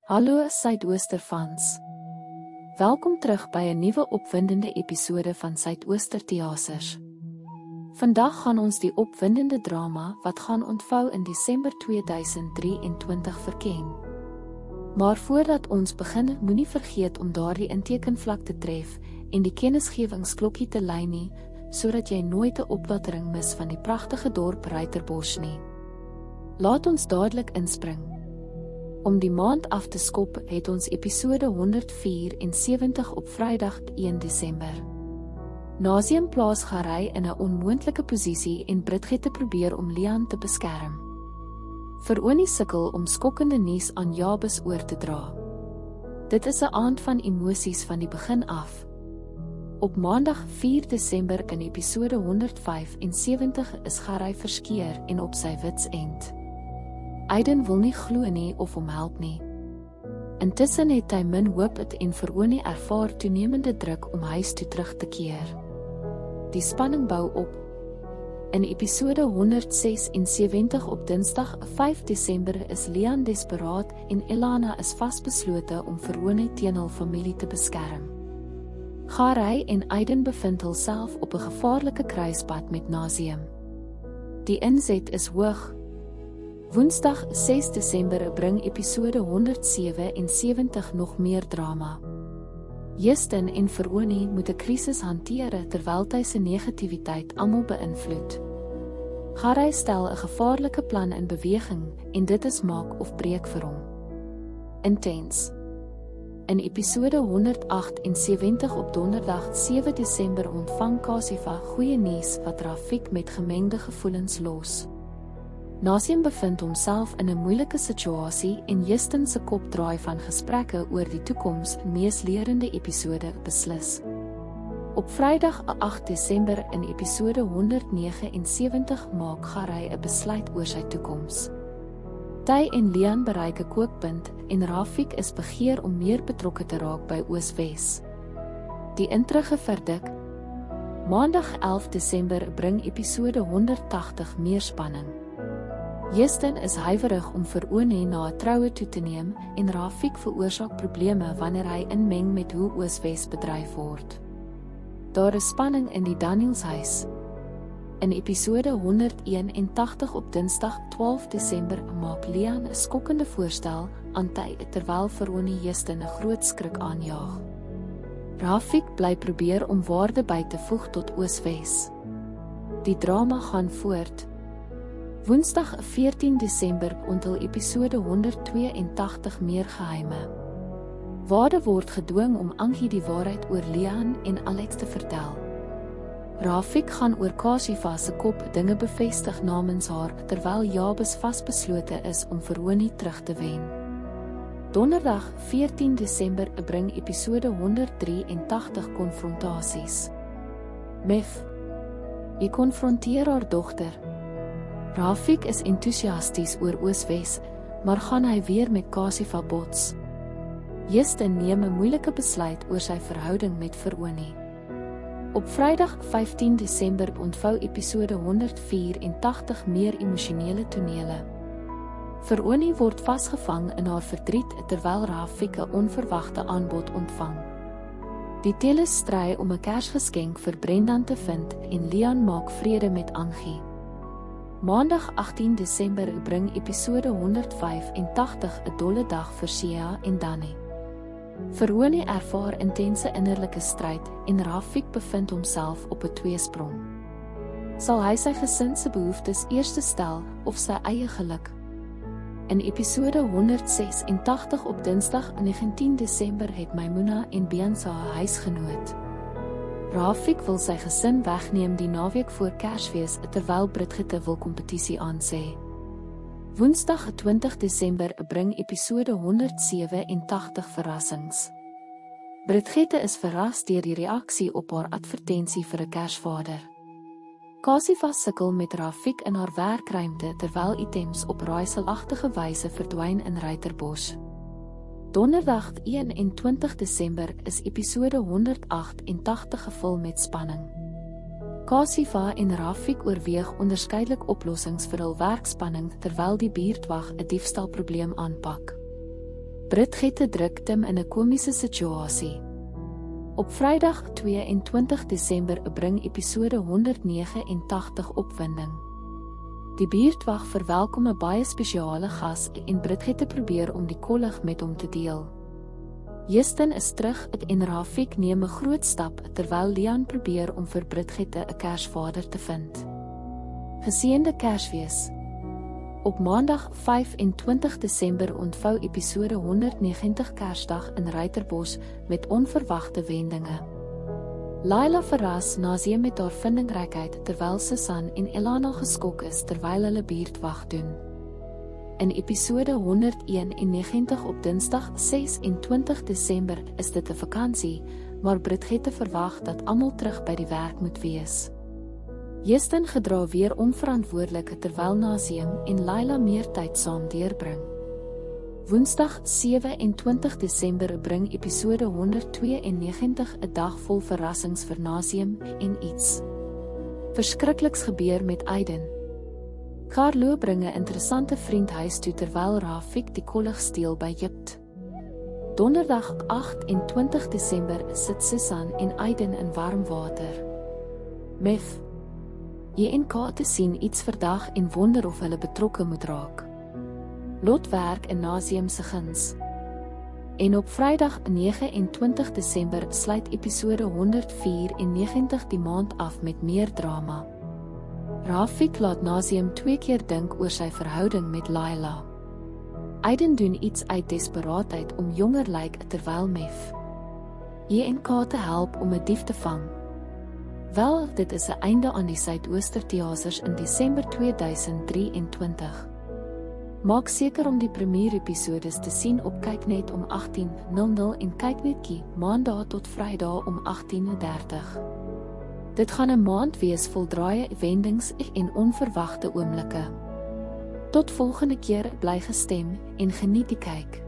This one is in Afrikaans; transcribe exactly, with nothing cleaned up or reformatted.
Hallo Suidooster fans. Welkom terug by 'n nuwe opwindende episode van Suidooster Teasers. Vandag gaan ons die opwindende drama wat gaan ontvou in Desember tweeduisend drieëntwintig verken. Maar voordat ons begin, moenie vergeet om daardie intekenvlak te tref en die kennisgewingsklokkie te lui nie, sodat jy nooit 'n opwattering mis van die pragtige dorp Ruiterbos nie. Laat ons dadelik inspring. Om die maand af te skop, het ons episode honderdvierensewentig op Vrydag een Desember. Nazium plaas Garry in 'n onmoontlike posisie en Bridget probeer om Lian te beskerm. Veronie sukkel om skokkende nuus aan Jabes oor te dra. Dit is 'n aand van emosies van die begin af. Op Maandag vier Desember in episode honderdvyfensewentig is Garry verskeer en op sy wits end. Aiden wil nie glo nie of hom help nie. Intussen het hy min hoop het en Veronie ervaar toenemende druk om huis toe terug te keer. Die spanning bou op. In episode honderdsesensewentig op Dinsdag vyf Desember is Lian desperaat en Elana is vasbeslote om Veronie teen hul familie te beskerm. Garry en Aiden bevind hulself op 'n gevaarlike kruispunt met Nazium. Die inset is hoog. Woensdag ses Desember bring episode honderdsewensewentig nog meer drama. Justin en Veronie moet 'n krisis hanteer terwyl hy se negativiteit almal beïnvloed. Garry stel 'n gevaarlike plan in beweging en dit is maak of breek vir hom. Intens. In episode honderdagtensewentig op Donderdag sewe Desember ontvang Kasifa goeie nuus wat Rafik met gemengde gevoelens los. Nazium bevind homself in 'n moeilike situasie en Justin se kop draai van gesprekke oor die toekoms meeslerende episode beslis. Op Vrydag agt Desember in episode honderdnegensewentig maak Garry 'n besluit oor sy toekoms. Ty en Lian bereik 'n kookpunt en Rafik is begeer om meer betrokke te raak by Ooswes. Die intrige verdik. Maandag elf Desember bring episode honderdtagtig meer spanning. Justin is huiwerig om Veronie na 'n troue toe te neem en Rafik veroorsaak probleme wanneer hy inmeng met hoe Ooswes bedryf word. Daar is spanning in die Danielshuis. In episode honderdeenentagtig op Dinsdag twaalf Desember maak Lian 'n skokkende voorstel aan Ty terwyl Veronie Justin 'n groot skrik aanjaag. Rafik bly probeer om waarde by te voeg tot Ooswes. Die drama gaan voort. Woensdag veertien Desember onthul episode honderdtweeëntagtig meer geheime. Wade word gedwing om Angie die waarheid oor Lian en Alex te vertel. Rafik gaan oor Kasifa se kop dinge bevestig namens haar terwyl Jabes vasbeslote is om Veronie terug te wen. Donderdag veertien Desember bring episode honderddrieëntagtig konfrontasies. Mef. Hy konfronteer haar dogter. Rafik is entoesiasties oor Ooswes, maar gaan hy weer met Kasifa bots. Justin neem 'n moeilike besluit oor sy verhouding met Veronie. Op Vrydag vyftien Desember ontvou episode honderdvierentagtig meer emosionele tonele. Veronie word vasgevang in haar verdriet terwyl Rafik 'n onverwagte aanbod ontvang. Die teles stry om 'n Kersgeskenk vir Brendan te vind en Lian maak vrede met Angie. Maandag agtien Desember bring episode honderdvyfentagtig 'n dolle dag vir Sia en Danny. Veronie ervaar intense innerlike stryd en Rafik bevind homself op 'n tweesprong. Sal hy sy gesin se behoeftes eerste stel of sy eie geluk? In episode honderdesentagtig op Dinsdag negentien Desember het Maimuna en Bianca 'n huisgenoot. Rafik wil sy gesin wegneem die naweek voor Kersfees terwyl Bridget wil kompetisie aansê. Woensdag twintig Desember bring episode honderdsewenentagtig verrassings. Bridget is verras deur die reaksie op haar advertensie vir 'n Kersvader. Kasifa sukkel met Rafik in haar werkruimte terwyl items op raaiselagtige wyse verdwyn in Ruiterbos. Donderdag eenentwintig Desember is episode honderdagtentagtig gevul met spanning. Kasifa en Rafik oorweeg onderskeidelik oplossings vir hul werkspanning terwyl die buurtwag 'n diefstalprobleem aanpak. Bridgette druk Tim in 'n komiese situasie. Op Vrydag tweeëntwintig Desember bring episode honderdnegenentagtig opwinding. Die buurtwag verwelkom 'n baie spesiale gas en Bridgette probeer om die kollig met hom te deel. Justin is terug en Rafik neem 'n groot stap terwyl Leon probeer om vir Bridgette 'n Kersvader te vind. Geseënde Kersfees. Op Maandag vyfentwintig Desember ontvou episode honderdnegentig Kersdag in Ruiterbos met onverwagte wendinge. Laila verras Naziem met haar vindingrykheid terwyl Susan en Elana geskok is terwyl hulle buurtwag doen. In episode honderdeenennegentig op Dinsdag sesentwintig Desember is dit 'n vakansie, maar Bridgette verwag dat almal terug by die werk moet wees. Justin gedra weer onverantwoordelik terwyl Naziem en Laila meer tyd saam deurbring. Woensdag sewenentwintig Desember bring episode honderdtweeënnegentig 'n dag vol verrassings vir Naziem en iets verskrikliks gebeur met Aiden. Carlo bring 'n interessante vriend huis toe terwyl Rafik die kollig steel by Jipt. Donderdag agtentwintig Desember sit Susan en Aiden in warm water. Mef Jy en Kate sien iets verdag en wonder of hulle betrokke moet raak. Lot werk in Naziem se guns. En op Vrydag negenentwintig Desember sluit episode honderdvierennegentig die maand af met meer drama. Rafik laat Naziem twee keer dink oor sy verhouding met Laila. Aiden doen iets uit desperaatheid om jonger lyk terwyl Mef Jy en Kate help om 'n dief te vang. Wel, dit is 'n einde aan die Suidooster Teasers in Desember tweeduisend drieëntwintig. Maak seker om die premierepisodes te sien op kyknet om agttien nul nul en kyknet&kie Maandag tot Vrydag om agttien dertig. Dit gaan 'n maand wees vol draaie, wendings en onverwagte oomblikke. Tot volgende keer, bly gestem en geniet die kyk.